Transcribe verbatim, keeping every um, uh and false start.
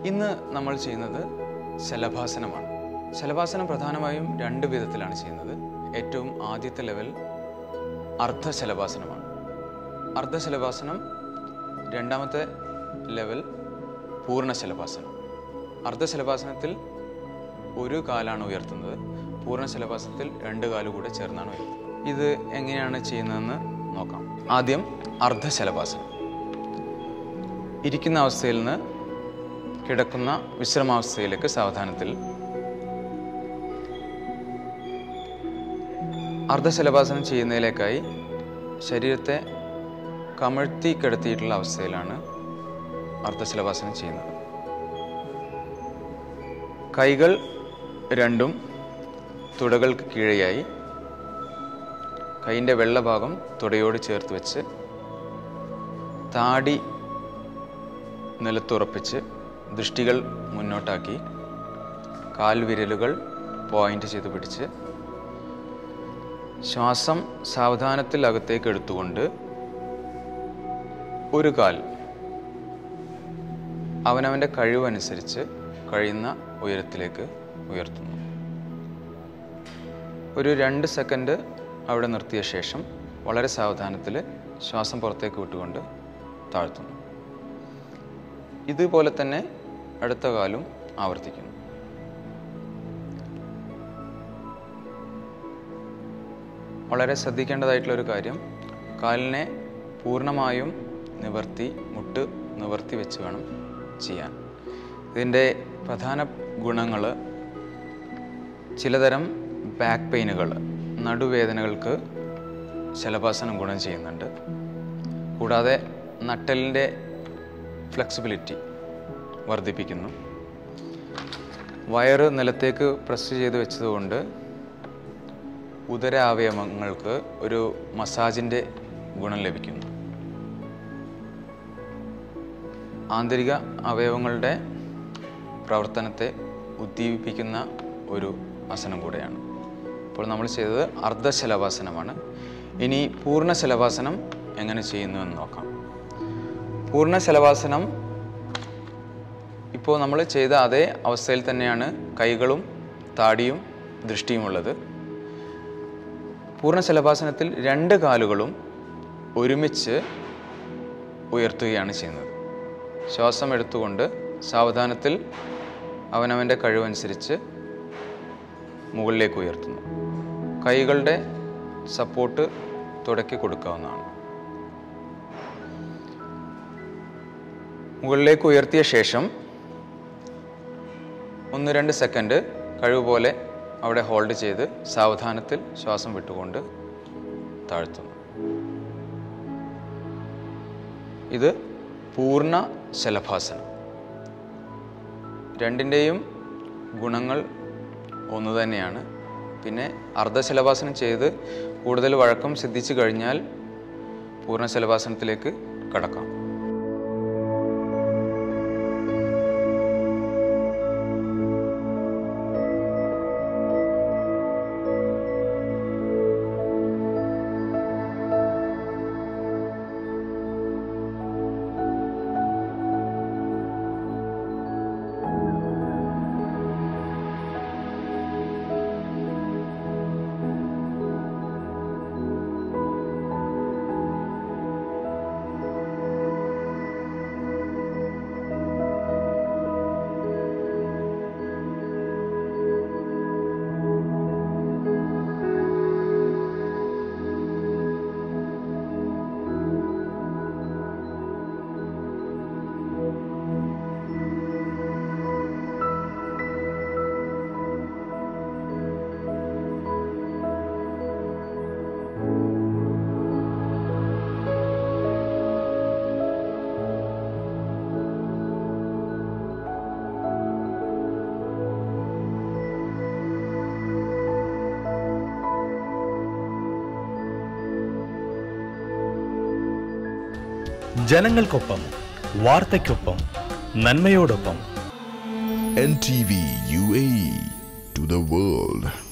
ഇന്ന് നമ്മൾ ചെയ്യുന്നത് ശലഭാസനമാണ്. ശലഭാസനം പ്രധാനമായും രണ്ട് വിധത്തിലാണ് ചെയ്യുന്നത്. ഏറ്റവും ആദ്യത്തെ ലെവൽ അർദ്ധശലഭാസനമാണ്. അർദ്ധശലഭാസനം. രണ്ടാമത്തെ ലെവൽ പൂർണ്ണശലഭാസനം. അർദ്ധശലഭാസനത്തിൽ ഒരു കാലാണ് ഉയർത്തുന്നത്, പൂർണ്ണശലഭാസനത്തിൽ രണ്ട് കാല് കൂടെ ചേർന്നാണ് ഉയർത്തുന്നത്. ഇത് എങ്ങനെയാണ് ചെയ്യുന്നതെന്ന് നോക്കാം. ആദ്യം അർദ്ധശലഭാസനം. ഇരിക്കുന്ന അവസ്ഥയിൽ നിന്ന് കിടക്കുന്ന വിശ്രമാവസ്ഥയിലേക്ക് സാവധാനത്തിൽ. അർദ്ധശലഭാസനം ചെയ്യുന്നതിലേക്കായി ശരീരത്തെ കമഴ്ത്തി കിടത്തിയിട്ടുള്ള അവസ്ഥയിലാണ് അർദ്ധശലഭാസനം ചെയ്യുന്നത്. കൈകൾ രണ്ടും തുടകൾക്ക് കീഴെയായി കൈയിൻ്റെ വെള്ളഭാഗം തുടയോട് ചേർത്ത് വെച്ച് താടി നിലത്തുറപ്പിച്ച് ദൃഷ്ടികൾ മുന്നോട്ടാക്കി കാൽവിരലുകൾ പോയിന്റ് ചെയ്ത് പിടിച്ച് ശ്വാസം സാവധാനത്തിൽ അകത്തേക്ക് എടുത്തുകൊണ്ട് ഒരു കാൽ അവനവൻ്റെ കഴിവനുസരിച്ച് കഴിയുന്ന ഉയരത്തിലേക്ക് ഉയർത്തുന്നു. ഒരു രണ്ട് സെക്കൻഡ് അവിടെ നിർത്തിയ ശേഷം വളരെ സാവധാനത്തിൽ ശ്വാസം പുറത്തേക്ക് വിട്ടുകൊണ്ട് താഴ്ത്തുന്നു. ഇതുപോലെ തന്നെ അടുത്ത കാലും ആവർത്തിക്കുന്നു. വളരെ ശ്രദ്ധിക്കേണ്ടതായിട്ടുള്ള ഒരു കാര്യം, കാലിനെ പൂർണ്ണമായും നിവർത്തി മുട്ട് നിവർത്തി വെച്ച് വേണം ചെയ്യാൻ. ഇതിൻ്റെ പ്രധാന ഗുണങ്ങൾ ചിലതരം ബാക്ക് പെയിനുകൾ, നടുവേദനകൾക്ക് ശലഭാസനം ഗുണം ചെയ്യുന്നുണ്ട്. കൂടാതെ നട്ടെല്ലിൻ്റെ ഫ്ലെക്സിബിലിറ്റി വർദ്ധിപ്പിക്കുന്നു. വയറ് നിലത്തേക്ക് പ്രസ് ചെയ്ത് വെച്ചതുകൊണ്ട് ഉദരാവയവങ്ങൾക്ക് ഒരു മസാജിൻ്റെ ഗുണം ലഭിക്കുന്നു. ആന്തരിക അവയവങ്ങളുടെ പ്രവർത്തനത്തെ ഉദ്ദീപിപ്പിക്കുന്ന ഒരു ആസനം കൂടെയാണ്. ഇപ്പോൾ നമ്മൾ ചെയ്തത് അർദ്ധശലഭാസനമാണ്. ഇനി പൂർണ്ണശലഭാസനം എങ്ങനെ ചെയ്യുന്നു എന്ന് നോക്കാം. പൂർണ്ണശലഭാസനം ഇപ്പോൾ നമ്മൾ ചെയ്ത അതേ അവസ്ഥയിൽ തന്നെയാണ് കൈകളും താടിയും ദൃഷ്ടിയുമുള്ളത്. പൂർണ്ണശലഭാസനത്തിൽ രണ്ട് കാലുകളും ഒരുമിച്ച് ഉയർത്തുകയാണ് ചെയ്യുന്നത്. ശ്വാസം എടുത്തുകൊണ്ട് സാവധാനത്തിൽ അവനവൻ്റെ കഴിവനുസരിച്ച് മുകളിലേക്ക് ഉയർത്തുന്നു. കൈകളുടെ സപ്പോർട്ട് തുടക്കി കൊടുക്കാവുന്നതാണ്. മുകളിലേക്ക് ഉയർത്തിയ ശേഷം ഒന്ന് രണ്ട് സെക്കൻഡ് കഴിവ് പോലെ അവിടെ ഹോൾഡ് ചെയ്ത് സാവധാനത്തിൽ ശ്വാസം വിട്ടുകൊണ്ട് താഴ്ത്തുന്നു. ഇത് പൂർണ്ണ ശലഭാസനം. രണ്ടിൻ്റെയും ഗുണങ്ങൾ ഒന്ന് തന്നെയാണ്. പിന്നെ അർദ്ധശലഭാസനം ചെയ്ത് കൂടുതൽ വഴക്കം സിദ്ധിച്ചു കഴിഞ്ഞാൽ പൂർണ്ണശലഭാസനത്തിലേക്ക് കടക്കാം. ജനങ്ങൾക്കൊപ്പം, വാർത്തയ്ക്കൊപ്പം, നന്മയോടൊപ്പം. N T V U A E to the world.